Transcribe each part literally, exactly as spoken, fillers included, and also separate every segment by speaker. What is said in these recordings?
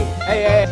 Speaker 1: 哎哎，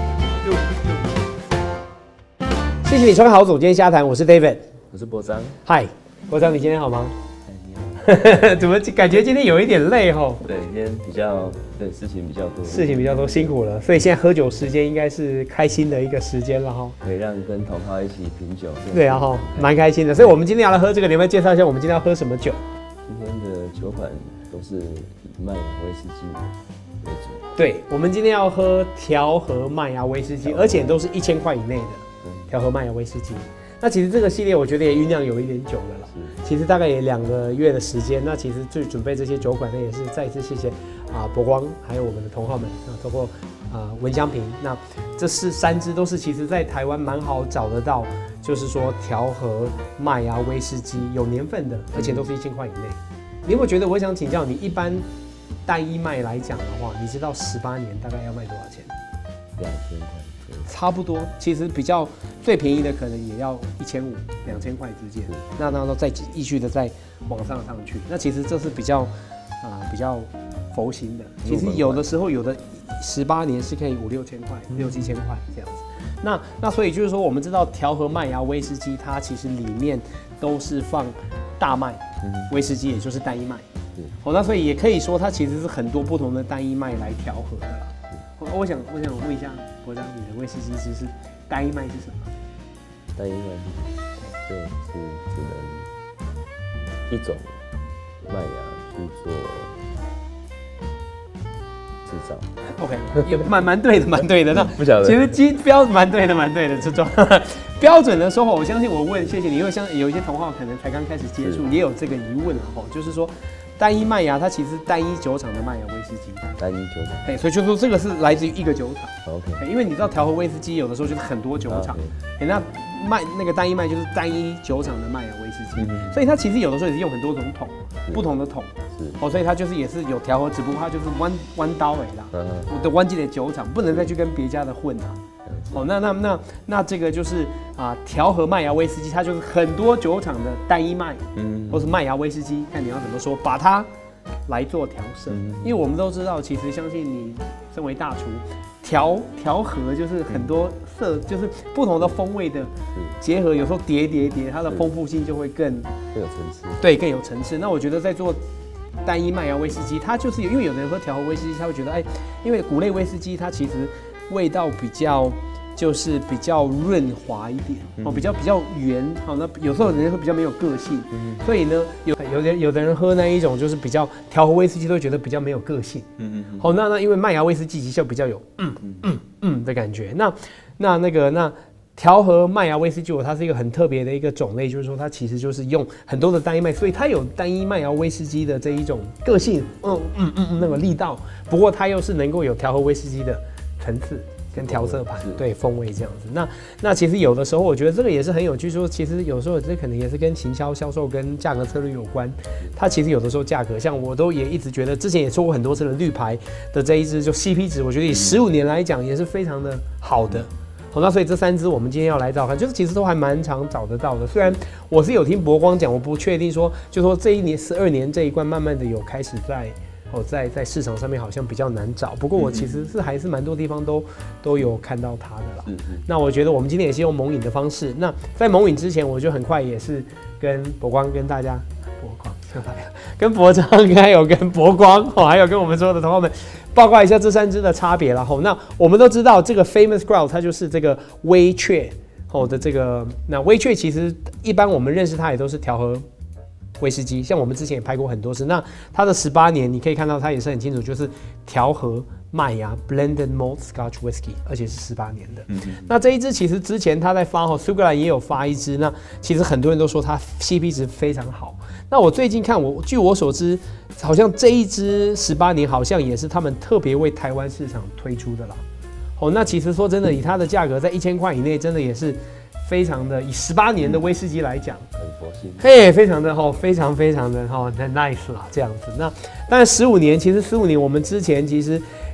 Speaker 1: 谢谢你收看好总监瞎谈，我是 David，
Speaker 2: 我是博章。
Speaker 1: 嗨，博章，你今天好吗？
Speaker 2: 哎，你好。
Speaker 1: 怎么感觉今天有一点累吼？
Speaker 2: 对，今天比较对事情比较多，
Speaker 1: 事情比较多，辛苦了。所以现在喝酒时间应该是开心的一个时间了哈。
Speaker 2: 可以让跟同好一起品酒。
Speaker 1: 对啊哈，蛮开心的。所以我们今天要来喝这个，你们介绍一下我们今天要喝什么酒？
Speaker 2: 今天的酒款都是以麦芽威士忌为主。
Speaker 1: 对，我们今天要喝调和麦芽威士忌，而且都是一千块以内的调和麦芽威士忌。那其实这个系列我觉得也酝酿有一点久了啦，其实大概也两个月的时间。那其实最准备这些酒款呢，也是再一次谢谢啊博光，还有我们的同好们啊，包括啊文香瓶。那这是三支都是其实在台湾蛮好找得到，就是说调和麦芽威士忌有年份的，而且都是一千块以内。你有没有觉得？我想请教你，一般单一麦来讲的话，你知道十八年大概要卖多少钱？
Speaker 2: 两千块。
Speaker 1: 差不多，其实比较最便宜的可能也要一千五、两千块之间。那那都再继续的再往上上去。那其实这是比较啊、呃、比较佛心的。其实有的时候有的十八年是可以五六千块、六七千块这样子。那那所以就是说，我们知道调和麦芽威士忌，它其实里面都是放大麦威士忌，也就是单一麦。哦，那所以也可以说它其实是很多不同的单一麦来调和的啦。我想，我想问一下国章，你的威士忌知识，单一麦是什么？
Speaker 2: 单一麦就是只能一种麦芽去做制造。
Speaker 1: OK， 也蛮蛮对的，蛮对的。那
Speaker 2: 不晓得，
Speaker 1: 其实基标蛮对的，蛮对的。这种标准的说法，我相信我问，谢谢你，因为像有一些同好可能才刚开始接触，也有这个疑问了哈，就是说。单一麦芽，它其实单一酒厂的麦芽威士忌。
Speaker 2: 单一酒厂，
Speaker 1: 哎，所以就说这个是来自于一个酒厂。
Speaker 2: OK，
Speaker 1: 因为你知道调和威士忌有的时候就是很多酒厂，哎，那麦那个单一麦就是单一酒厂的麦芽威士忌，所以它其实有的时候也是用很多种桶，不同的桶，哦，所以它就是也是有调和，只不过它就是弯弯刀而已啦。我的弯记的酒厂不能再去跟别家的混啊。哦，那那那那这个就是啊，调和麦芽威士忌，它就是很多酒厂的单一麦，嗯，或是麦芽威士忌，看你要怎么说，把它来做调色。嗯、因为我们都知道，其实相信你身为大厨，调调和就是很多色，就是不同的风味的结合，有时候叠叠叠，它的丰富性就会更
Speaker 2: 更有层次，
Speaker 1: 对，更有层次。那我觉得在做单一麦芽威士忌，它就是有，因为有的人喝调和威士忌，他会觉得，哎，因为谷类威士忌它其实味道比较。就是比较润滑一点哦，比较比较圆，好，那有时候人会比较没有个性，所以呢，有有的有的人喝那一种就是比较调和威士忌，都会觉得比较没有个性，嗯嗯，好，那那因为麦芽威士忌就比较有嗯嗯嗯的感觉，那那那个那调和麦芽威士忌，它是一个很特别的一个种类，就是说它其实就是用很多的单一麦，所以它有单一麦芽威士忌的这一种个性，嗯嗯嗯那个力道，不过它又是能够有调和威士忌的层次。跟调色盘对风味这样子，那那其实有的时候我觉得这个也是很有趣，说其实有时候这可能也是跟行销销售跟价格策略有关。它其实有的时候价格，像我都也一直觉得，之前也说过很多次的绿牌的这一支就 C P 值，我觉得以十五年来讲也是非常的好的。好，那所以这三支我们今天要来找看，就是其实都还蛮常找得到的。虽然我是有听博光讲，我不确定说，就说这一年十二年这一罐慢慢的有开始在。哦，在在市场上面好像比较难找，不过我其实是还是蛮多地方都都有看到它的啦。嗯嗯。那我觉得我们今天也是用蒙饮的方式。那在蒙饮之前，我就很快也是跟博光跟大家，博光跟博章还有跟博光哦，还有跟我们所有的同学们报告一下这三支的差别啦。吼，那我们都知道这个 Famous Grouse 它就是这个威雀哦的这个，那威雀其实一般我们认识它也都是调和。威士忌，像我们之前也拍过很多次，那它的十八年，你可以看到它也是很清楚，就是调和麦芽 blended malt Scotch whisky， 而且是十八年的。嗯嗯那这一支其实之前他在发，苏格兰也有发一支，那其实很多人都说它 C P 值非常好。那我最近看我，据我所知，好像这一支十八年好像也是他们特别为台湾市场推出的啦。哦，那其实说真的，以它的价格在一千块以内，真的也是。非常的以十八年的威士忌来讲，
Speaker 2: 很佛心，
Speaker 1: 嘿，非常的哈，非常非常的哈，很 nice 啦，这样子。那当然十五年，其实十五年我们之前其实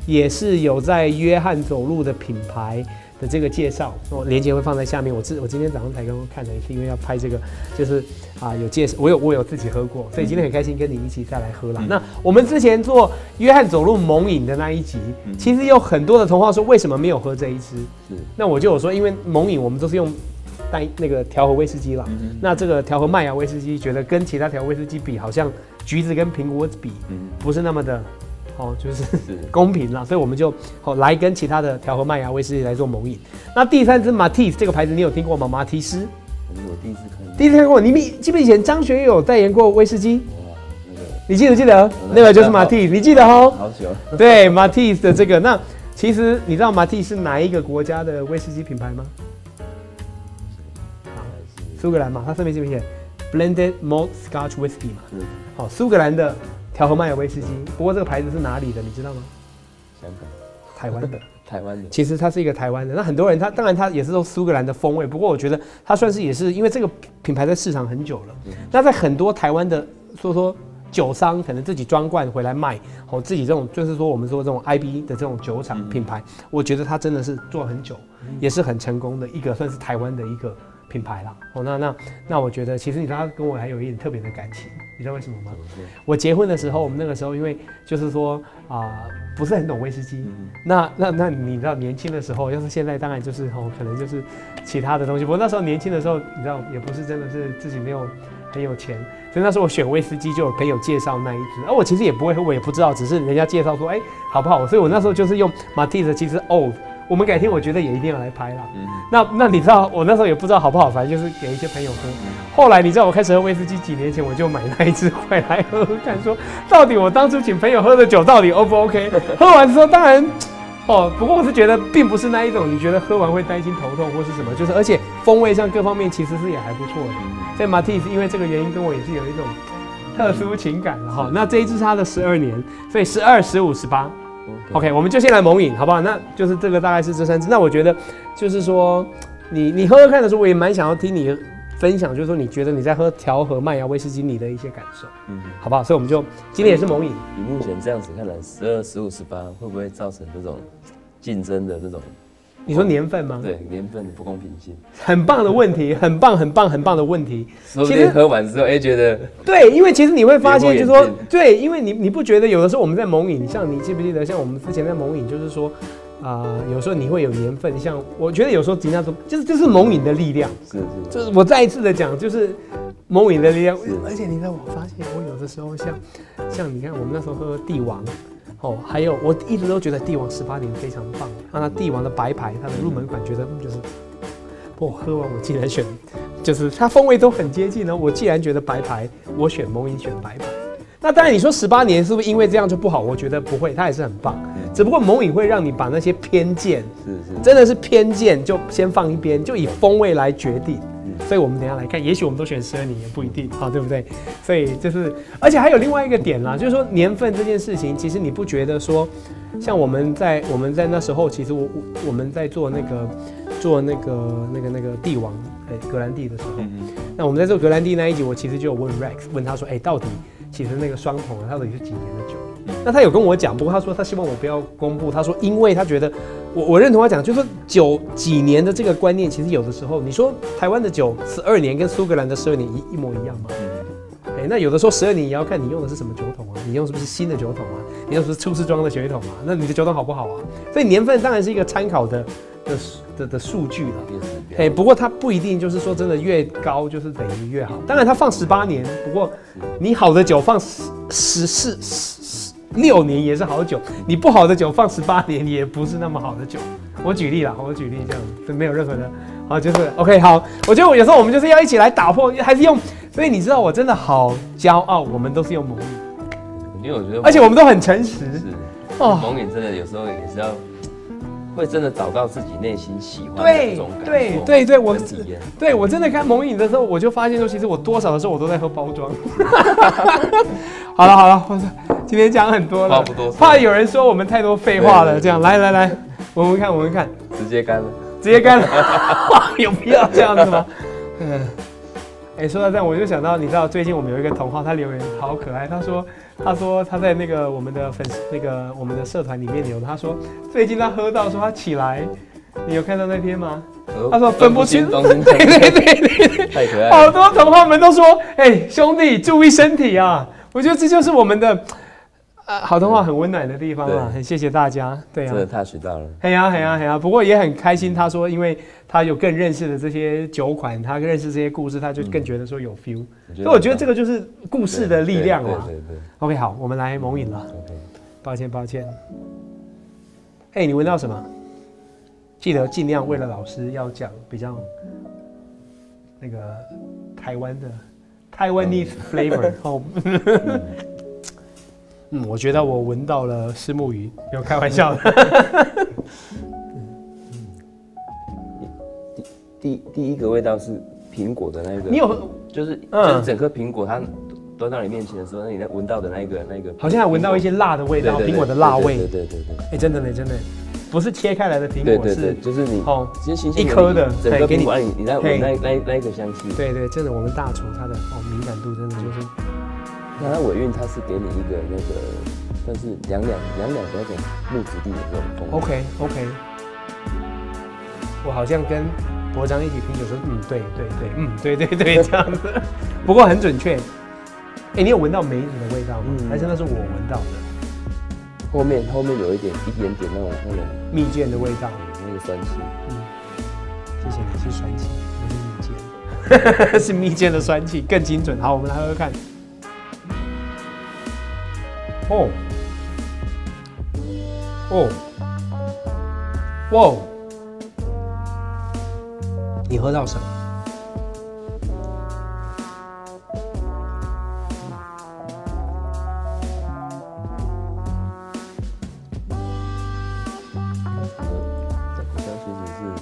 Speaker 1: 也是有在约翰走路的品牌的这个介绍，我链接会放在下面。我自我今天早上才刚刚看了一次，因为要拍这个，就是啊有介绍，我有我有自己喝过，所以今天很开心跟你一起再来喝啦。嗯、那我们之前做约翰走路猛饮的那一集，嗯、其实有很多的同好说为什么没有喝这一支？那我就有说，因为猛饮我们都是用带那个调和威士忌啦，嗯、那这个调和麦芽威士忌，觉得跟其他调和威士忌比，好像橘子跟苹果比，嗯、不是那么的。哦，就是公平啦，所以我们就好、哦、来跟其他的调和麦芽威士忌来做猛饮。那第三支马蒂斯这个牌子你有听过吗？马蒂斯，
Speaker 2: 我第一次看，
Speaker 1: 第一次看过。你记不记得以前张学友有代言过威士忌？哇，那个你记不记得？那个就是马蒂斯，你记得哦？
Speaker 2: 好久。
Speaker 1: 对，马蒂斯的这个，那其实你知道马蒂斯是哪一个国家的威士忌品牌吗？好，苏格兰嘛，它上面是不是写 Blended Malt Scotch Whisky 嘛？嗯。好，苏格兰的。调和麦芽威士忌，不过这个牌子是哪里的，你知道吗？
Speaker 2: 香港、
Speaker 1: 台湾的，
Speaker 2: 台湾的。
Speaker 1: 其实它是一个台湾的，那很多人他当然他也是都苏格兰的风味，不过我觉得它算是也是因为这个品牌在市场很久了，嗯、那在很多台湾的说说酒商可能自己装罐回来卖，哦自己这种就是说我们说这种 I B 的这种酒厂品牌，嗯、我觉得它真的是做很久，嗯、也是很成功的一个算是台湾的一个品牌啦。哦那那那我觉得其实你知道他跟我还有一点特别的感情。你知道为什么吗？我结婚的时候，我们那个时候因为就是说啊、呃，不是很懂威士忌。嗯、那那那你知道年轻的时候，要是现在当然就是哦，可能就是其他的东西。不过那时候年轻的时候，你知道也不是真的是自己没有很有钱，所以那时候我选威士忌就有朋友介绍那一支，而我其实也不会喝，我也不知道，只是人家介绍说哎、欸、好不好，所以我那时候就是用马蒂斯，其实哦。我们改天我觉得也一定要来拍啦。嗯、那那你知道我那时候也不知道好不好，反正就是给一些朋友喝。嗯、后来你知道我开始喝威士忌几年前，我就买那一支回来喝喝看，说到底我当初请朋友喝的酒到底 O 不 OK？ 喝完之后当然哦，不过我是觉得并不是那一种你觉得喝完会担心头痛或是什么，就是而且风味上各方面其实是也还不错的。嗯、所以马蒂斯因为这个原因跟我也是有一种特殊情感的哈。嗯、那这一支是它的十二年，所以十二、十五、十八。OK， 我们就先来猛饮，好不好？那就是这个大概是这三支。那我觉得就是说，你你喝喝看的时候，我也蛮想要听你分享，就是说你觉得你在喝调和麦芽威士忌你的一些感受，嗯，好不好？所以我们就今天也是猛饮。
Speaker 2: 以目前这样子看来，十二、十五、十八会不会造成这种竞争的这种？
Speaker 1: 你说年份吗？
Speaker 2: 对，年份的不公平性。
Speaker 1: 很棒的问题，很棒、很棒、很棒的问题。
Speaker 2: 其实喝完之后，哎、欸，觉得
Speaker 1: 对，因为其实你会发现，就是说，对，因为你你不觉得有的时候我们在猛饮，像你记不记得，像我们之前在猛饮，就是说，啊、呃，有时候你会有年份，像我觉得有时候人家说，就是这、就是猛饮的力量，
Speaker 2: 是是，
Speaker 1: 就是我再一次的讲，就是猛饮的力量。而且你知道，我发现我有的时候像像你看，我们那时候喝帝王。哦，还有我一直都觉得帝王十八年非常棒，那它帝王的白牌，它的入门款觉得就是，我喝完我竟然选，就是它风味都很接近呢。我既然觉得白牌，我选猛饮选白牌。那当然你说十八年是不是因为这样就不好？我觉得不会，它也是很棒。只不过猛饮会让你把那些偏见，是是，真的是偏见就先放一边，就以风味来决定。所以我们等一下来看，也许我们都选十二年也不一定啊，对不对？所以就是，而且还有另外一个点啦，就是说年份这件事情，其实你不觉得说，像我们在我们在那时候，其实我我们在做那个做那个那个那个帝王哎格兰蒂的时候，嗯、那我们在做格兰蒂那一集，我其实就有问 Rex 问他说，哎，到底其实那个双桶啊，到底是几年的酒？那他有跟我讲，不过他说他希望我不要公布，他说因为他觉得。我我认同他讲，就是说酒几年的这个观念，其实有的时候，你说台湾的酒十二年跟苏格兰的十二年一一模一样吗？哎、欸，那有的时候十二年也要看你用的是什么酒桶啊，你用是不是新的酒桶啊，你用是不是初次装的酒桶啊，那你的酒桶好不好啊？所以年份当然是一个参考的的的的数据了。哎、欸，不过它不一定就是说真的越高就是等于越好。当然它放十八年，不过你好的酒放十十四十。六年也是好酒，你不好的酒放十八年也不是那么好的酒。我举例啦，我举例这样子，没有任何的，好，就是 OK 好。我觉得我有时候我们就是要一起来打破，还是用，所以你知道我真的好骄傲，我们都是用猛饮，
Speaker 2: 因为我觉得，
Speaker 1: 而且我们都很诚实。
Speaker 2: 是，哦，猛饮真的有时候也是要。会真的找到自己内心喜欢的这种感受，对对对，我
Speaker 1: 对我真的看猛饮的时候，我就发现说，其实我多少的时候我都在喝包装。好了好了，我今天讲很多了，
Speaker 2: 话不多说，
Speaker 1: 怕有人说我们太多废话了。这样，来来来，闻闻看，闻闻看，
Speaker 2: 直接干了，
Speaker 1: 直接干了，有必要这样子吗？嗯，哎，说到这样，我就想到，你知道最近我们有一个同好，他留言好可爱，他说他说他在那个我们的粉丝那个我们的社团里面有，他说最近他喝到说他起来，你有看到那篇吗？他说分不清，对对对对，
Speaker 2: 太可爱了。
Speaker 1: 好多同好们都说，哎、欸，兄弟注意身体啊！我觉得这就是我们的。呃，好童话很温暖的地方啊，很谢谢大家，对啊，
Speaker 2: 真的 touch 到了，
Speaker 1: 嘿呀嘿呀嘿呀，不过也很开心，他说，因为他有更认识的这些酒款，他认识这些故事，他就更觉得说有 feel，、嗯、所以我觉得这个就是故事的力量嘛。
Speaker 2: 对对 对, 对
Speaker 1: OK， 好，我们来蒙饮了。
Speaker 2: OK，
Speaker 1: 抱歉抱歉。哎、欸，你闻到什么？记得尽量为了老师要讲比较那个台湾的台湾 Taiwanese flavor 哦。嗯，我觉得我闻到了虱目鱼，没有开玩笑的。
Speaker 2: 第第第一个味道是苹果的那个，
Speaker 1: 你有
Speaker 2: 就是、嗯、就是整颗苹果，它端到你面前的时候，那你闻到的那个那个，
Speaker 1: 好像还闻到一些辣的味道，苹果的辣味。
Speaker 2: 对对对对。
Speaker 1: 哎、欸，真的呢，真的，不是切开来的苹果，
Speaker 2: 对对对，就是你
Speaker 1: 哦，
Speaker 2: 其实新鲜
Speaker 1: 一颗的，
Speaker 2: 整个苹果，你你在闻那那那一个香气。
Speaker 1: 对对，真的，我们大厨他的哦敏感度真的就是。
Speaker 2: 那它尾韵，它是给你一个那个，算是凉凉凉凉的那种木质地的这种风味。
Speaker 1: OK OK， 我好像跟博章一起品酒说，嗯，对对对，嗯，对对对，这样子。不过很准确。哎、欸，你有闻到梅子的味道吗？嗯、还是那是我闻到的？
Speaker 2: 后面后面有一点一点点那种那种
Speaker 1: 蜜饯的味道，
Speaker 2: 那个酸气。嗯，
Speaker 1: 谢谢你是酸气，不是蜜饯，是蜜饯的酸气更精准。好，我们来喝喝看。哦，哦，哇！你喝到什么？
Speaker 2: 这口香其实是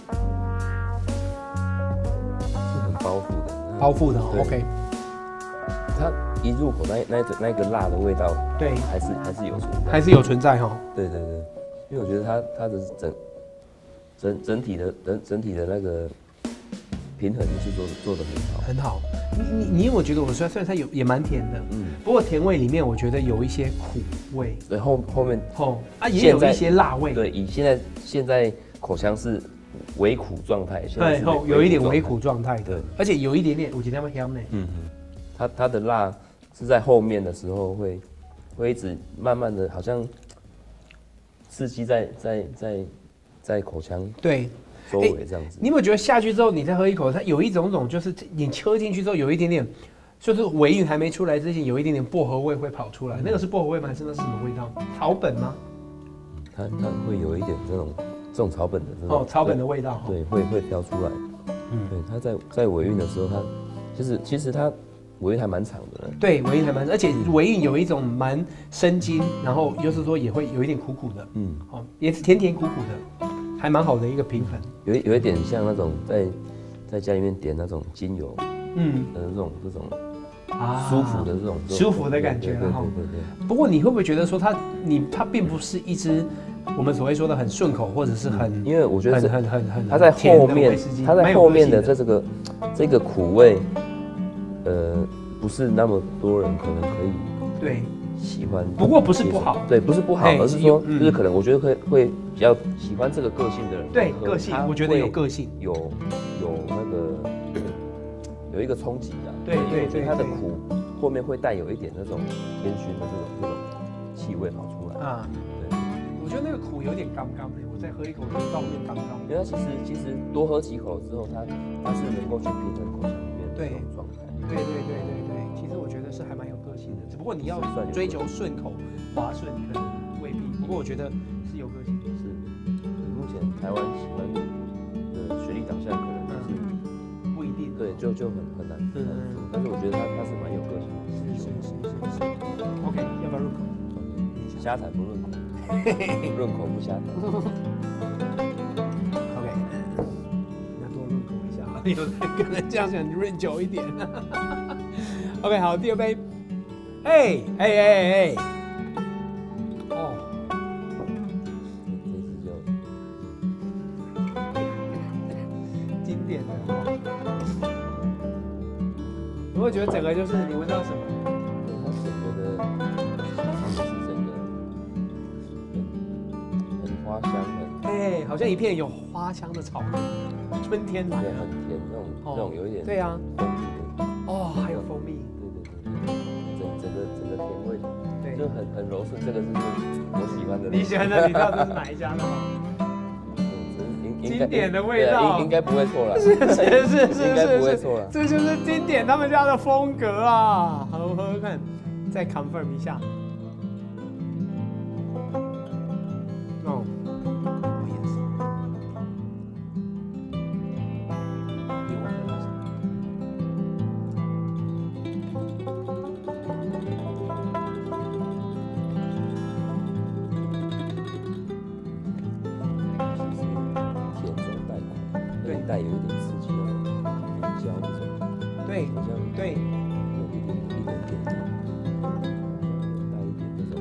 Speaker 2: 是很包覆的，
Speaker 1: 包覆的 ，OK。
Speaker 2: 它一入口那那那个辣的味道，
Speaker 1: 对，
Speaker 2: 还是还是有存在，
Speaker 1: 还是有存在哈。
Speaker 2: 对对对，因为我觉得它它的整整整体的整整体的那个平衡是做做的很好，
Speaker 1: 很好。你你你有没有觉得我虽然虽然它有也蛮甜的，嗯，不过甜味里面我觉得有一些苦味，
Speaker 2: 对后后面
Speaker 1: 哦啊也有一些辣味，
Speaker 2: 对，以现在现在口腔是微苦状态，
Speaker 1: 对，后有一点微苦状态，对，而且有一点点，我觉得会香呢，嗯嗯。
Speaker 2: 它它的辣是在后面的时候会会一直慢慢的，好像刺激在在在在口腔
Speaker 1: 对
Speaker 2: 周围这样子。
Speaker 1: 你有没有觉得下去之后，你再喝一口，它有一种种就是你切进去之后有一点点，就是尾韵还没出来之前，有一点点薄荷味会跑出来。嗯、那个是薄荷味吗？还是那是什么味道？草本吗？
Speaker 2: 它它会有一点这种这种草本的这种
Speaker 1: 哦草本的味道，
Speaker 2: 对，会会飘出来。嗯，对，它在在尾韵的时候，它其实其实它。尾韵还蛮长的，
Speaker 1: 对，尾韵还蛮，而且尾韵有一种蛮生津，然后就是说也会有一点苦苦的，嗯，哦，也是甜甜苦苦的，还蛮好的一个平衡。
Speaker 2: 有有一点像那种在在家里面点那种精油，嗯，的这种这种啊舒服的这种
Speaker 1: 舒服的感觉了哈。对对对。不过你会不会觉得说它你它并不是一支我们所谓说的很顺口或者是很，
Speaker 2: 因为我觉得
Speaker 1: 很很很很
Speaker 2: 它在后面它在后面的这这个这个苦味。呃，不是那么多人可能可以
Speaker 1: 对
Speaker 2: 喜欢，
Speaker 1: 不过不是不好，
Speaker 2: 对，不是不好，而是说就是可能我觉得会会比较喜欢这个个性的人，
Speaker 1: 对个性，我觉得有个性，
Speaker 2: 有有那个有一个冲击啊，
Speaker 1: 对对对，
Speaker 2: 它的苦后面会带有一点那种烟熏的这种这种气味跑出来啊，对，
Speaker 1: 我觉得那个苦有点刚刚的，我再喝一口就到后面刚刚，
Speaker 2: 因为它其实其实多喝几口之后，它它是能够去平衡口腔里面的这种状态。
Speaker 1: 对对对对对，其实我觉得是还蛮有个性的，只不过你要追求顺口、滑顺，可能未必。不过我觉得是有个性的。
Speaker 2: 是，目前台湾喜欢的学历导向可能就是
Speaker 1: 不一定，
Speaker 2: 对，就就很很难。嗯嗯。但是我觉得他他是蛮有个性的。
Speaker 1: 是是是是是。OK， 要不要润口？
Speaker 2: 瞎谈不润口，润口不瞎谈。
Speaker 1: 有的可能这样想润久一点。OK， 好，第二杯。哎哎哎哎，哦，经典的。我会觉得整个就是你闻到什么？
Speaker 2: 它整个的
Speaker 1: 好像一片有花香的草原，春天来
Speaker 2: 对，
Speaker 1: 了。
Speaker 2: 很甜那种那种有一点
Speaker 1: 对啊，
Speaker 2: 蜂蜜的
Speaker 1: 哦，还有蜂蜜，
Speaker 2: 对对对，整整个整个甜味，
Speaker 1: 对，
Speaker 2: 就很很柔顺，这个是我喜欢的。
Speaker 1: 你喜欢的，你知道这是哪一家的吗？经典的味道，
Speaker 2: 应该不会错了。
Speaker 1: 是是是是，
Speaker 2: 应该不会错了。
Speaker 1: 这就是经典他们家的风格啊！喝喝喝看，再 confirm 一下。哦，什么颜色？你闻得到什么？
Speaker 2: 带有一点刺激的胡椒那种，
Speaker 1: 对，
Speaker 2: 好像
Speaker 1: 对，
Speaker 2: 有一点一点点，带一点那种，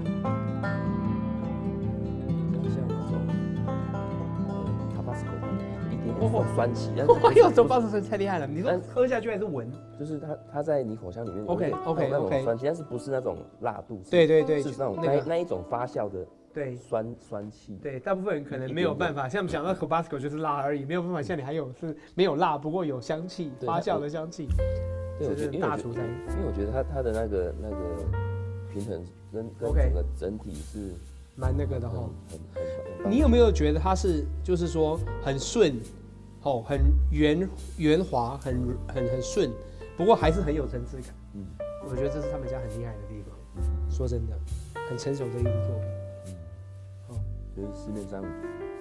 Speaker 2: 像那种呃塔巴斯科，一点点酸酸气。
Speaker 1: 哎呦，这巴斯科太厉害了！你说喝下去还是闻？
Speaker 2: 就是它它在你口腔里面
Speaker 1: ，OK OK
Speaker 2: 那种
Speaker 1: OK，
Speaker 2: 酸气，但是不是那种辣度？
Speaker 1: 对对对，
Speaker 2: 是那种那那一种发酵的。
Speaker 1: 对，
Speaker 2: 酸酸气。
Speaker 1: 对，大部分人可能没有办法，像我们想到 Tabasco 就是辣而已，没有办法像你还有是没有辣，不过有香气，发酵的香气。
Speaker 2: 对，
Speaker 1: 这是大厨才。
Speaker 2: 因为我觉得它它的那个那个平衡跟跟整个整体是
Speaker 1: 蛮那个的哈。
Speaker 2: 很很很。
Speaker 1: 你有没有觉得它是就是说很顺，哦，很圆圆滑，很很很顺，不过还是很有层次感。嗯，我觉得这是他们家很厉害的地方。说真的，很成熟的一部作品。
Speaker 2: 就是市面上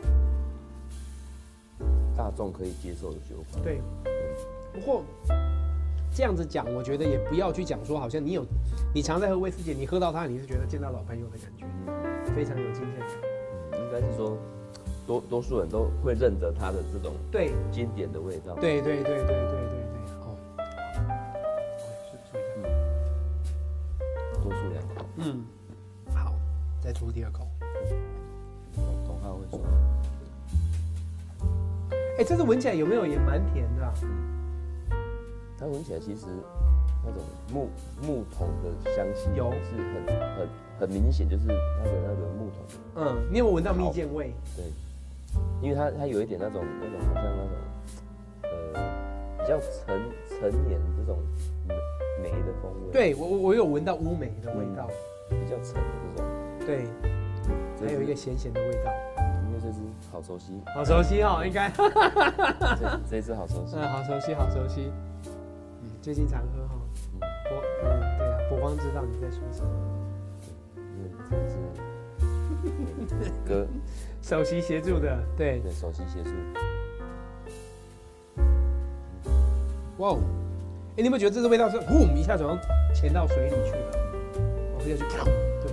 Speaker 2: 大众可以接受的酒款。
Speaker 1: 对，不过这样子讲，我觉得也不要去讲说，好像你有你常在喝威士忌，你喝到它，你是觉得见到老朋友的感觉，非常有新鲜感。
Speaker 2: 嗯，应该是说多多数人都会认得它的这种
Speaker 1: 对
Speaker 2: 经典的味道。
Speaker 1: 对对对对对对对，哦，
Speaker 2: 多数两口。
Speaker 1: 嗯，好，再出第二口。
Speaker 2: 同号会说，
Speaker 1: 哎，这次闻起来有没有也蛮甜的、啊？
Speaker 2: 它闻起来其实那种木木桶的香气
Speaker 1: 有
Speaker 2: 是很很很明显，就是它的那个木桶。
Speaker 1: 嗯，你有没有闻到蜜饯味？
Speaker 2: 对，因为它它有一点那种那种好像那种呃比较陈陈年这种梅的风味。
Speaker 1: 对我我有闻到乌梅的味道，
Speaker 2: 嗯、比较陈的这种。
Speaker 1: 对。还有一个咸咸的味道，
Speaker 2: 因为这只好熟悉，
Speaker 1: 好熟悉哦，应该。
Speaker 2: 这这只好熟悉，
Speaker 1: 嗯，好熟悉，好熟悉。嗯，最近常喝哈。嗯，我嗯，对啊，我光知道你在说什么。
Speaker 2: 因为这是哥
Speaker 1: 首席协助的，对。
Speaker 2: 对，首席协助。
Speaker 1: 哇哦，哎，你有没有觉得这个味道是呼一下子潜到水里去了？我喝下去，对。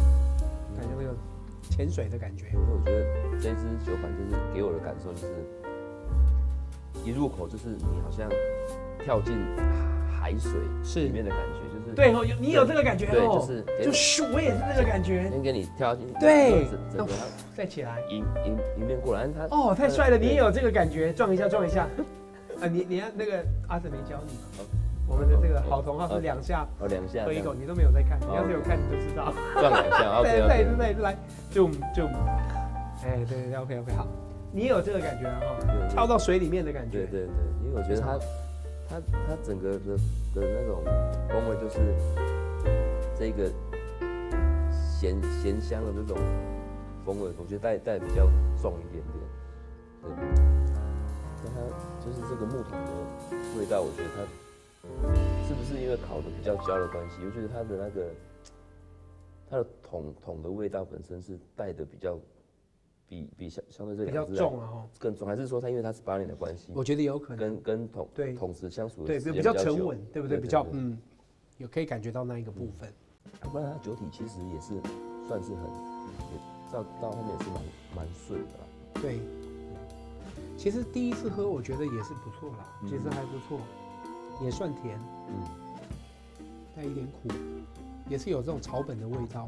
Speaker 1: 潜水的感觉，
Speaker 2: 因为我觉得这支酒款就是给我的感受就是，一入口就是你好像跳进海水里面的感觉，就是
Speaker 1: 对哦，你有这个感觉
Speaker 2: 哦，对，
Speaker 1: 就是就我也是这个感觉，
Speaker 2: 先给你跳进，
Speaker 1: 对，
Speaker 2: 整个
Speaker 1: 再起来，
Speaker 2: 迎迎迎面过来，它
Speaker 1: 哦太帅了，你也有这个感觉，撞一下撞一下，啊你你那个阿哲没教你吗？我们的这个好同号是两下，
Speaker 2: 哦两下，
Speaker 1: 喝一口，你都没有在看，你要是有看你就知道。
Speaker 2: 转两下，
Speaker 1: 再再再来，就就，哎对对对 ，OK OK 好，你有这个感觉哈，跳到水里面的感觉。
Speaker 2: 对对对，因为我觉得它它它整个的的那种风味就是这个咸咸香的这种风味，我觉得带带比较重一点点，对。那它就是这个木桶的味道，我觉得它。是不是因为烤的比较焦的关系？我觉得它的那个它的桶桶的味道本身是带的比较比比相相对这两支
Speaker 1: 比较重啊，
Speaker 2: 更重，还是说它因为它是八年的关系？
Speaker 1: 我觉得有可能
Speaker 2: 跟跟桶
Speaker 1: 对
Speaker 2: 桶子相处的
Speaker 1: 对
Speaker 2: 时间
Speaker 1: 比较沉稳，对不对？
Speaker 2: 对
Speaker 1: 比较嗯，有可以感觉到那一个部分。
Speaker 2: 要不然它酒体其实也是算是很，到到后面也是蛮蛮顺的啦。
Speaker 1: 对，其实第一次喝我觉得也是不错啦，其实还不错。也算甜，嗯，带一点苦，也是有这种草本的味道。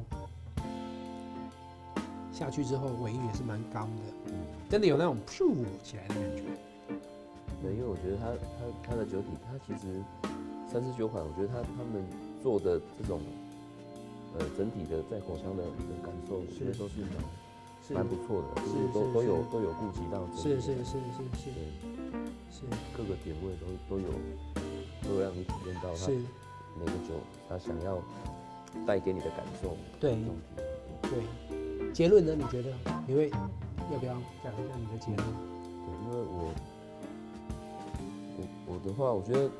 Speaker 1: 下去之后尾韵也是蛮刚的，嗯，真的有那种噗起来的感觉。
Speaker 2: 对，因为我觉得它它它的酒体，它其实三支酒款，我觉得它他们做的这种呃整体的在口腔的的感受，我觉得都是蛮蛮不错的，就是
Speaker 1: 是
Speaker 2: 都都有
Speaker 1: 是
Speaker 2: 都有顾及到，
Speaker 1: 是是是是是，
Speaker 2: 对，
Speaker 1: 是
Speaker 2: 各个点位都都有都有让你体验到它
Speaker 1: 是，
Speaker 2: 每个酒它想要带给你的感受，
Speaker 1: 对
Speaker 2: 这种体验
Speaker 1: 对。结论呢？你觉得你会要不要讲一下你的结论？
Speaker 2: 对，因为我我我的话，我觉得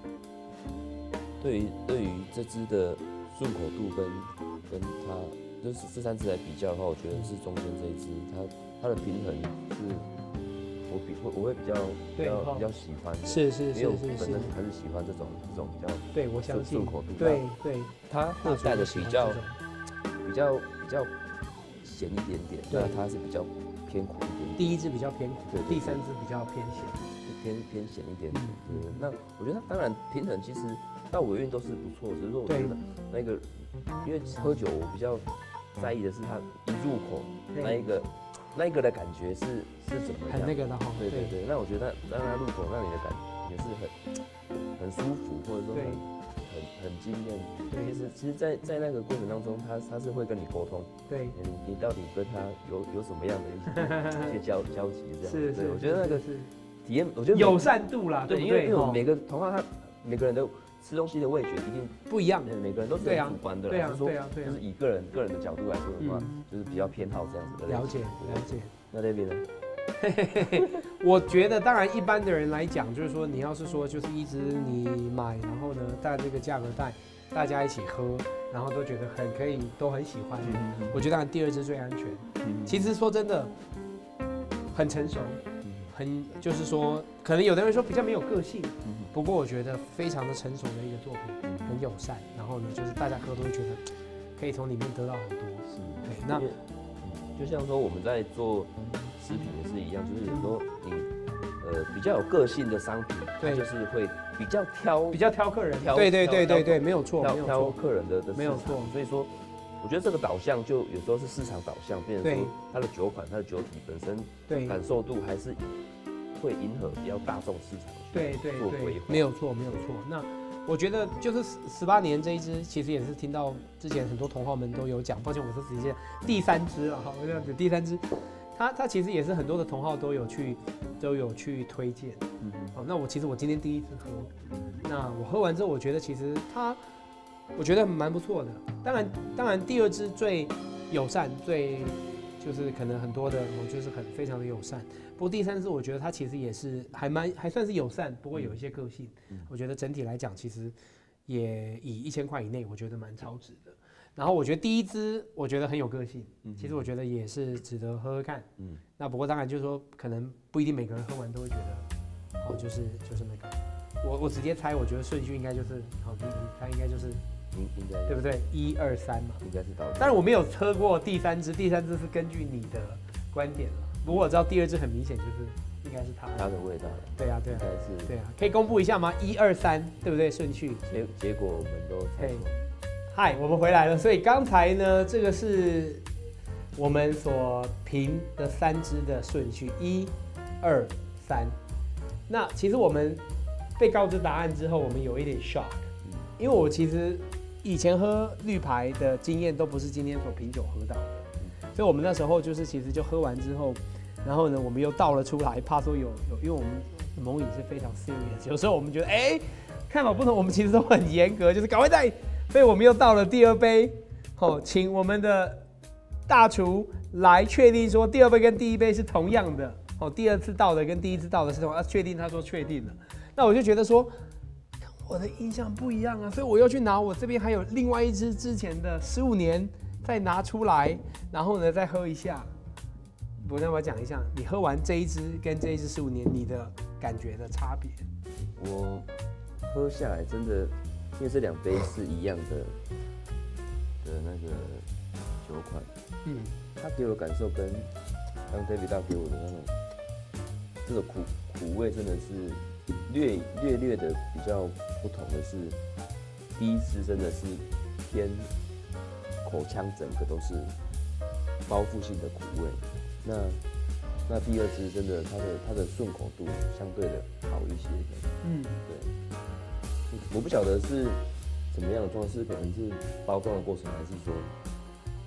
Speaker 2: 对于对于这支的顺口度跟跟它就是这三支来比较的话，我觉得是中间这一支，它它的平衡是我比会我会比较比较比较喜欢的，
Speaker 1: 是是是
Speaker 2: 因为我
Speaker 1: 是是
Speaker 2: 本身，还是喜欢这种这种比较
Speaker 1: 对我相信
Speaker 2: 顺口度，
Speaker 1: 对对，
Speaker 2: 它会带的比较比较比较咸一点点，
Speaker 1: 对
Speaker 2: 那它是比较偏苦一点点。
Speaker 1: 第一支比较偏苦，
Speaker 2: 对对对
Speaker 1: 第三支比较偏咸。
Speaker 2: 偏偏咸一点点。
Speaker 1: 嗯
Speaker 2: 对，那我觉得它当然平衡其实到尾韵都是不错，只是说我觉得那个，因为喝酒我比较在意的是它一入口
Speaker 1: 对
Speaker 2: 那一个那一个的感觉是是怎么样，
Speaker 1: 很那个的哈。
Speaker 2: 对对对，那我觉得让它入口让你的感觉是很很舒服，或者说很很很惊艳。
Speaker 1: 对
Speaker 2: 其实其实在，在那个过程当中，他他是会跟你沟通，
Speaker 1: 对，
Speaker 2: 你你到底跟他有有什么样的一些一些交交集这样。
Speaker 1: 是是，
Speaker 2: 对，我觉得那个
Speaker 1: 是
Speaker 2: 体验，我觉得
Speaker 1: 友善度啦，对
Speaker 2: 对，
Speaker 1: 不对？
Speaker 2: 因为因为我
Speaker 1: 哦
Speaker 2: 每个同行他每个人的吃东西的味觉一定
Speaker 1: 不一样，
Speaker 2: 呃每个人都是
Speaker 1: 对啊
Speaker 2: 很主观的啦，
Speaker 1: 对啊
Speaker 2: 就是说
Speaker 1: 对啊对啊
Speaker 2: 就是以个人个人的角度来说的话
Speaker 1: 嗯，
Speaker 2: 就是比较偏好这样子的类型。
Speaker 1: 了解了解。
Speaker 2: 那那边呢？
Speaker 1: 我觉得，当然一般的人来讲，就是说，你要是说就是一支你买，然后呢带这个价格带，大家一起喝，然后都觉得很可以，都很喜欢。
Speaker 2: 嗯
Speaker 1: 我觉得当然第二支最安全。
Speaker 2: 嗯
Speaker 1: 其实说真的，很成熟，很就是说，可能有的人说比较没有个性，
Speaker 2: 嗯
Speaker 1: 不过我觉得非常的成熟的一个作品，很友善，然后呢，就是大家喝都会觉得可以从里面得到很多。
Speaker 2: 是，
Speaker 1: 对，那
Speaker 2: 因为就像说我们在做食品也是一样，就是有时候你呃比较有个性的商品，它
Speaker 1: 对
Speaker 2: 就是会比较挑
Speaker 1: 比较挑客人，
Speaker 2: 挑
Speaker 1: 对对
Speaker 2: 挑挑
Speaker 1: 对对对，没有错，
Speaker 2: 挑挑
Speaker 1: 没有错，
Speaker 2: 客人的的市场
Speaker 1: 没有错
Speaker 2: 所以说我觉得这个导向就有时候是市场导向，变成
Speaker 1: 对
Speaker 2: 说它的酒款、它的酒体本身
Speaker 1: 对
Speaker 2: 感受度还是会迎合比较大众市场去
Speaker 1: 对对对，
Speaker 2: 做规划。
Speaker 1: 没有错没有错。那我觉得就是十十八年这一支，其实也是听到之前很多同好们都有讲，抱歉我是直接第三支了哈，我这样子第三支，它它其实也是很多的同好都有去都有去推荐。
Speaker 2: 嗯哼
Speaker 1: 好，那我其实我今天第一次喝，那我喝完之后，我觉得其实它，我觉得蛮不错的。当然，当然第二支最友善，最就是可能很多的，我就是很非常的友善。不过第三支我觉得它其实也是还蛮还算是友善，不过有一些个性。我觉得整体来讲，其实也以一千块以内，我觉得蛮超值的。然后我觉得第一支我觉得很有个性，其实我觉得也是值得喝喝看。嗯，那不过当然就是说，可能不一定每个人喝完都会觉得。哦，就是就是那个，我我直接猜，我觉得顺序应该就是，好，你你猜应该就是，
Speaker 2: 应应该
Speaker 1: 对不对？一二三嘛。
Speaker 2: 应该是导。
Speaker 1: 当然我没有喝过第三支，第三支是根据你的观点了。不过我知道第二支很明显就是应该是它。
Speaker 2: 它的味道。
Speaker 1: 对啊对啊
Speaker 2: 应。该是。
Speaker 1: 对啊，可以公布一下吗？一二三，对不对？顺序。
Speaker 2: 结结果我们都猜错。
Speaker 1: 嗨，我们回来了。所以刚才呢，这个是我们所评的三支的顺序，一、二、三。那其实我们被告知答案之后，我们有一点 shock，因为我其实以前喝绿牌的经验都不是今天所品酒喝到的，所以我们那时候就是其实就喝完之后，然后呢我们又倒了出来，怕说有有，因为我们蒙饮是非常 serious， 有时候我们觉得哎、欸、看法不同，我们其实都很严格，就是赶快再，所以我们又倒了第二杯，好，请我们的大厨来确定说第二杯跟第一杯是同样的。哦，第二次倒的跟第一次倒的是同样，啊，确定他说确定了，那我就觉得说，我的印象不一样啊，所以我又去拿我这边还有另外一支之前的十五年再拿出来，然后呢再喝一下。我要不要讲一下，你喝完这一支跟这一支十五年你的感觉的差别？
Speaker 2: 我喝下来真的，因为这两杯是一样的的那个酒款，
Speaker 1: 嗯，
Speaker 2: 它给我的感受跟刚 David 大给我的那种这个苦苦味真的是略略略的比较不同的是，第一支真的是偏口腔整个都是包覆性的苦味，那那第二支真的它的它的顺口度相对的好一些的，
Speaker 1: 嗯，
Speaker 2: 对，我不晓得是怎么样的状况，是可能是包装的过程，还是说怎么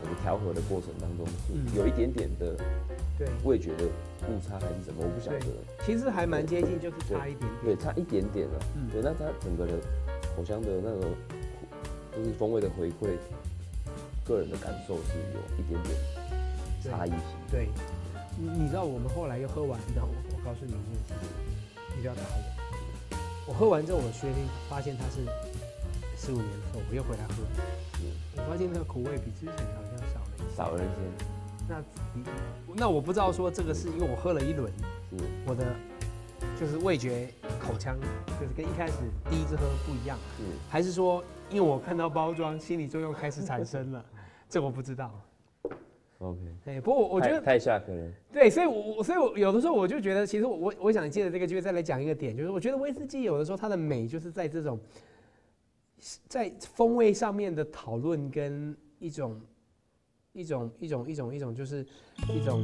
Speaker 2: 个调和的过程当中，
Speaker 1: 嗯、
Speaker 2: 有一点点的
Speaker 1: 对
Speaker 2: 味觉的误差还是什么，我不晓得。
Speaker 1: 其实还蛮接近，就是差一点点。
Speaker 2: 对，差一点点了。
Speaker 1: 嗯、
Speaker 2: 对，那它整个的口香的那个就是风味的回馈，个人的感受是有一点点差异性。
Speaker 1: 对，你你知道我们后来又喝完，那我我告诉你一件事，你不要打我。我喝完之后，我确定发现它是十五年后，我又回来喝，我发现那个口味比之前好像少了一些。
Speaker 2: 少了一些。
Speaker 1: 那那我不知道说这个是因为我喝了一轮，我的就是味觉口腔就是跟一开始第一次喝不一样，还是说因为我看到包装心理作用开始产生了，这我不知道。
Speaker 2: OK，
Speaker 1: 哎，不过我觉得
Speaker 2: 太下课了。
Speaker 1: 对，所以我所以我有的时候我就觉得，其实我我我想借着这个机会再来讲一个点，就是我觉得威士忌有的时候它的美就是在这种在风味上面的讨论跟一种一种一种一种一种就是一种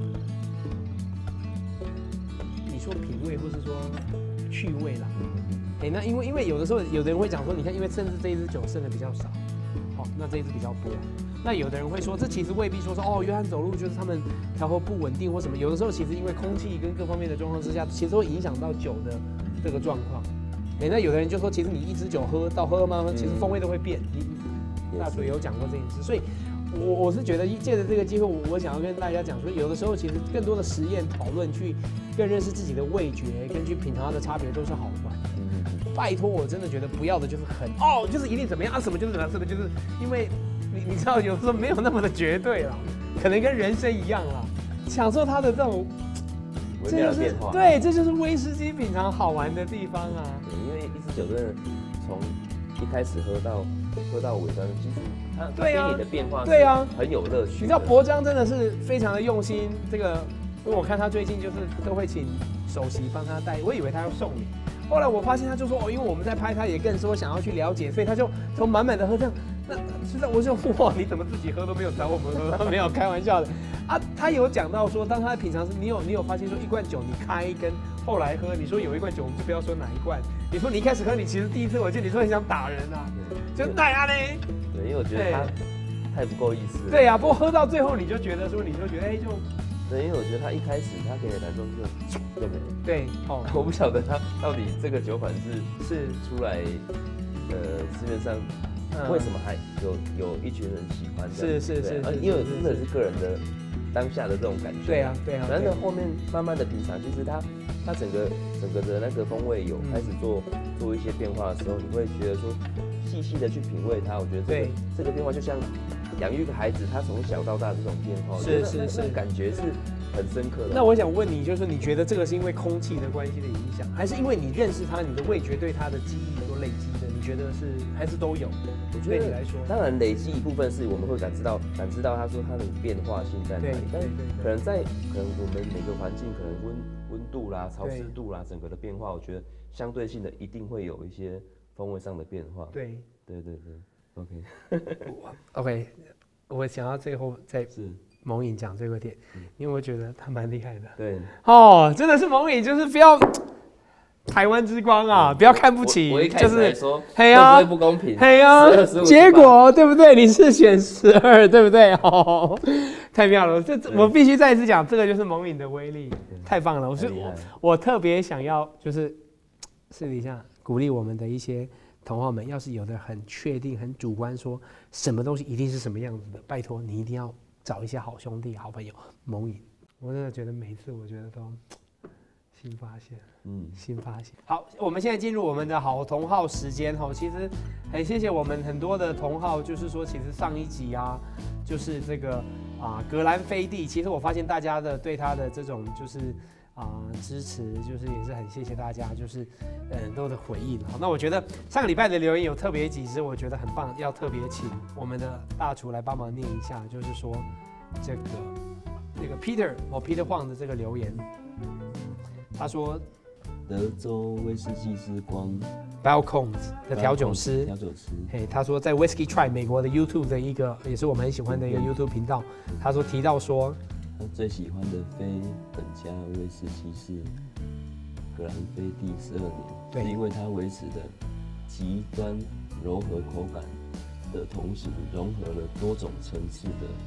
Speaker 1: 你说品味或是说趣味啦。哎，那因为因为有的时候有的人会讲说，你看，因为甚至这一支酒剩的比较少，好、哦，那这一支比较多。那有的人会说，这其实未必说说哦，约翰走路就是他们调和不稳定或什么。有的时候其实因为空气跟各方面的状况之下，其实会影响到酒的这个状况。哎，那有的人就说，其实你一支酒喝到喝慢慢，其实风味都会变。你大厨也有讲过这件事，所以我我是觉得借着这个机会，我我想要跟大家讲说，有的时候其实更多的实验讨论，去更认识自己的味觉，跟去品尝它的差别都是好玩。拜托，我真的觉得不要的就是很哦，就是一定怎么样啊，什么就是怎么样，什么就是因为。你你知道，有时候没有那么的绝对了，可能跟人生一样啦，享受它的这种
Speaker 2: 微妙的变化。
Speaker 1: 对，这就是威士忌品尝好玩的地方啊。
Speaker 2: 对，因为一支酒真的从一开始喝到喝到尾端，其实它对啊，给你的变化对啊很有乐趣。
Speaker 1: 你知道博章真的是非常的用心，这个因为我看他最近就是都会请首席帮他带，我以为他要送礼。后来我发现他就说哦，因为我们在拍，他也更说想要去了解，所以他就从满满的喝这样。那实在我就哇，你怎么自己喝都没有找我们喝？没有开玩笑的啊。他有讲到说，当他在品尝时，你有你有发现说，一罐酒你开跟后来喝，你说有一罐酒，我们就不要说哪一罐。你说你一开始喝，你其实第一次，我记得你说很想打人啊，就那样嘞。
Speaker 2: 对，因为我觉得他太不够意思了。
Speaker 1: 对呀、啊，不过喝到最后，你就觉得说，你就觉得哎就。
Speaker 2: 对，因为我觉得他一开始他给的感受就就没了。
Speaker 1: 对，哦，
Speaker 2: 我不晓得他到底这个酒款是
Speaker 1: 是
Speaker 2: 出来，呃，市面上为什么还有有一群人喜欢？
Speaker 1: 是是是，
Speaker 2: 因为真的是个人的当下的这种感觉。
Speaker 1: 对啊对啊。
Speaker 2: 然后呢，后面慢慢的品尝，其实它它整个整个的那个风味有开始做做一些变化的时候，你会觉得说细细的去品味它，我觉得这个这个变化就像。养育一个孩子，他从小到大这种变化，
Speaker 1: 是是是，
Speaker 2: 感觉是很深刻的。
Speaker 1: 那我想问你，就是你觉得这个是因为空气的关系的影响，还是因为你认识他，你的味觉对他的记忆所累积的？你觉得是还是都有？
Speaker 2: 我觉得
Speaker 1: 对你来说，
Speaker 2: 当然累积一部分是我们会感知到，感知到他说他的变化性在哪里，但是可能在可能我们每个环境，可能温温度啦、潮湿度啦，整个的变化，我觉得相对性的一定会有一些风味上的变化。
Speaker 1: 对
Speaker 2: 对对对。
Speaker 1: OK，OK， 我想要最后再蒙颖讲这个点，因为我觉得他蛮厉害的。
Speaker 2: 对，
Speaker 1: 哦，真的是蒙颖，就是不要台湾之光啊，不要看不起，
Speaker 2: 我一开始来说，
Speaker 1: 嘿呀，
Speaker 2: 会不会不公平？
Speaker 1: 嘿呀，结果对不对？你是选十二，对不对？哦，太妙了！这我必须再一次讲，这个就是蒙颖的威力，太棒了！我是我我特别想要就是私底下鼓励我们的一些。同好们，要是有的很确定、很主观，说什么东西一定是什么样子的，拜托你一定要找一些好兄弟、好朋友蒙引。我真的觉得每一次，我觉得都新发现，嗯，新发现。好，我们现在进入我们的好同好时间哈。其实很谢谢我们很多的同好，就是说，其实上一集啊，就是这个啊格兰菲蒂，其实我发现大家的对他的这种就是。啊、呃，支持就是也是很谢谢大家，就是很多的回应。好，那我觉得上个礼拜的留言有特别几支，我觉得很棒，要特别请我们的大厨来帮忙念一下，就是说这个这个 Peter 哦 Peter Huang 的这个留言，他说
Speaker 2: 德州威士忌之光
Speaker 1: Balcones 的调酒师，
Speaker 2: 调酒师，
Speaker 1: 嘿，他说在 Whisky Try 美国的 YouTube 的一个也是我们很喜欢的一个 YouTube 频道，他说提到说。
Speaker 2: 他最喜欢的非本家威士忌是格兰菲蒂十二年，是因为它维持的极端柔和口感的同时，融合了多种层次的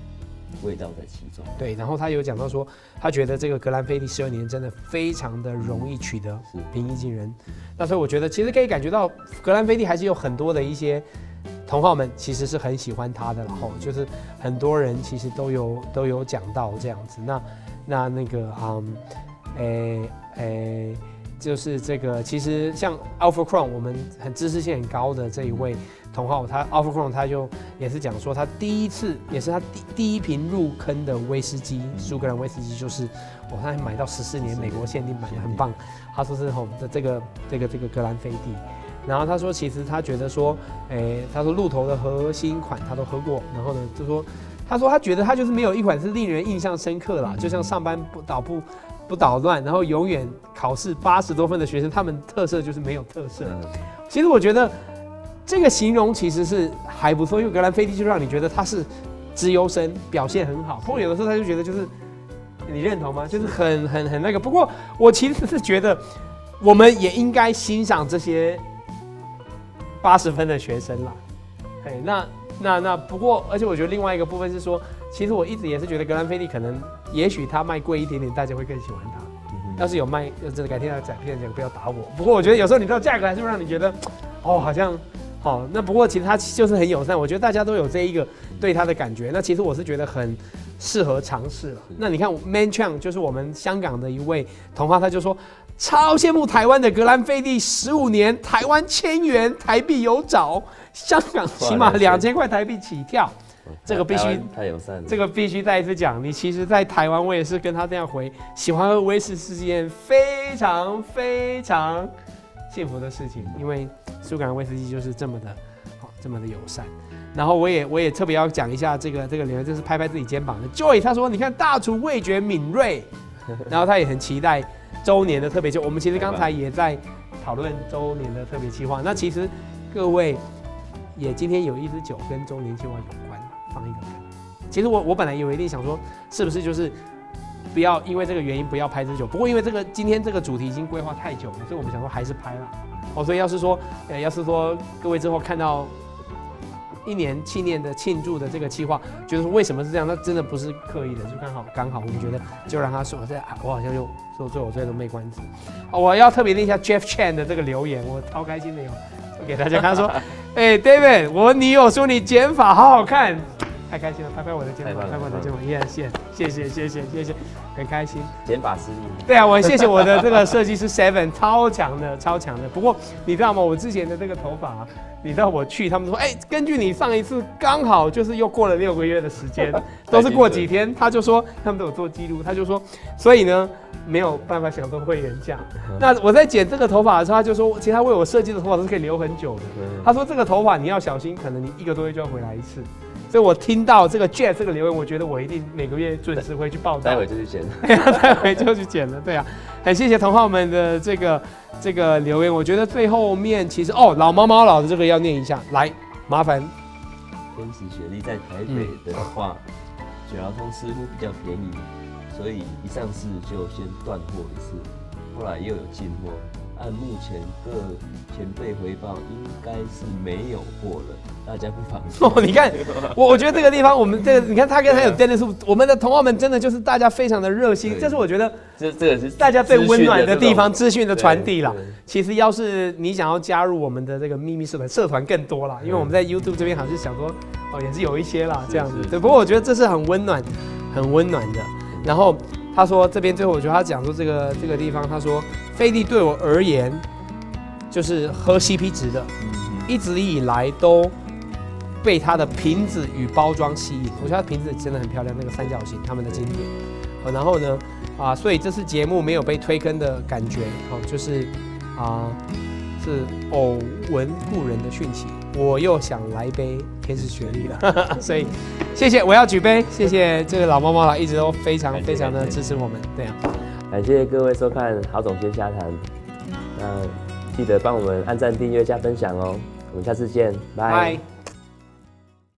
Speaker 2: 味道在其中。
Speaker 1: 对，然后他有讲到说，他觉得这个格兰菲迪十二年真的非常的容易取得，平易近人。那所以我觉得其实可以感觉到格兰菲迪还是有很多的一些同好们其实是很喜欢他的，然后就是很多人其实都有都有讲到这样子。那那那个嗯，诶诶。就是这个，其实像 Alpha Crown， 我们很知识性很高的这一位同好，他 Alpha Crown 他就也是讲说，他第一次也是他第第一瓶入坑的威士忌，苏格兰威士忌就是，哦，他买到十四年美国限定版的，很棒。他说是吼的这个这个这个格兰菲迪，然后他说其实他觉得说，诶，他说鹿头的核心款他都喝过，然后呢就说，他说他觉得他就是没有一款是令人印象深刻啦，就像上班不倒不。不捣乱，然后永远考试八十多分的学生，他们特色就是没有特色。其实我觉得这个形容其实是还不错，因为格兰菲迪就让你觉得他是资优生，表现很好。不过有的时候他就觉得就是你认同吗？就是很很很那个。不过我其实是觉得我们也应该欣赏这些八十分的学生啦。哎，那那那不过，而且我觉得另外一个部分是说，其实我一直也是觉得格兰菲迪可能。也许他卖贵一点点，大家会更喜欢他。嗯、要是有卖，真的改天要讲，片讲不要打我。不过我觉得有时候你知道价格还是会让你觉得，哦，好像好。那不过其实他就是很友善，我觉得大家都有这一个对他的感觉。那其实我是觉得很适合尝试了。那你看 Man Chang 就是我们香港的一位同行，他就说超羡慕台湾的格兰菲迪，十五年台湾千元台币有找，香港起码两千块台币起跳。这个必须
Speaker 2: 太友善了，
Speaker 1: 这个必须再一次讲。你其实，在台湾，我也是跟他这样回，喜欢喝威士忌是件非常非常幸福的事情，因为苏格兰威士忌就是这么的好，这么的友善。然后我也我也特别要讲一下这个这个留言，就是拍拍自己肩膀的 Joy， 他说：“你看大厨味觉敏锐，然后他也很期待周年的特别计划。我们其实刚才也在讨论周年的特别计划。那其实各位也今天有一支酒跟周年计划有关。”放一个梗，其实我我本来有一定想说，是不是就是不要因为这个原因不要拍这酒？不过因为这个今天这个主题已经规划太久了，所以我们想说还是拍了。哦，所以要是说，呃，要是说各位之后看到一年纪念的庆祝的这个企划，觉得说为什么是这样？那真的不是刻意的，就刚好刚好我们觉得就让他说，这我好像又说最后最后都没关系。哦，我要特别念一下 Jeff Chan 的这个留言，我超开心的哟。给大家看，他说：“哎、欸、，David， 我女友说你剪法好好看，太开心了，拍拍我的肩膀，拍拍我的肩膀，耶，谢谢谢谢谢谢谢，很开心。
Speaker 2: 剪法师力，
Speaker 1: 对啊，我很谢谢我的这个设计师 Seven， 超强的，超强的。不过你知道吗？我之前的这个头发、啊，你知道我去，他们说，哎、欸，根据你上一次刚好就是又过了六个月的时间，都是过几天，他就说他们都有做记录，他就说，所以呢。”没有办法享受会员价。那我在剪这个头发的时候，他就说，其实他为我设计的头发都是可以留很久的。他说这个头发你要小心，可能你一个多月就要回来一次。所以我听到这个 Jet 这个留言，我觉得我一定每个月准时会去报道。
Speaker 2: 待会就去剪。
Speaker 1: 待会就去剪了，对啊。很谢谢同好们的这个这个留言，我觉得最后面其实哦，老猫猫老的这个要念一下，来麻烦。
Speaker 2: 天时学历在台北的话，九条通似乎比较便宜。所以一上市就先断货一次，后来又有进货。按目前各前辈回报，应该是没有货了，大家不妨
Speaker 1: 哦。你看，我我觉得这个地方，我们这个你看他跟他有 Dennis， 我们的同好们真的就是大家非常的热心，这是我觉得
Speaker 2: 这这个是
Speaker 1: 大家最温暖的地方，资讯的传递啦。其实要是你想要加入我们的这个秘密社团，社团更多啦，因为我们在 YouTube 这边好像是想说，哦也是有一些啦这样子。对，不过我觉得这是很温暖、很温暖的。然后他说这边最后我觉得他讲说这个这个地方，他说菲力对我而言就是喝 C P 值的，一直以来都被它的瓶子与包装吸引。我觉得它瓶子真的很漂亮，那个三角形他们的经典。然后呢啊，所以这次节目没有被推坑的感觉，哦，就是啊是偶闻故人的讯息，我又想来杯天使雪莉了，所以谢谢，我要举杯，谢谢这个老猫猫啦，一直都非常非常的支持我们，对啊，
Speaker 2: 感谢各位收看郝总监瞎谈，那记得帮我们按赞、订阅、加分享哦，我们下次见，拜。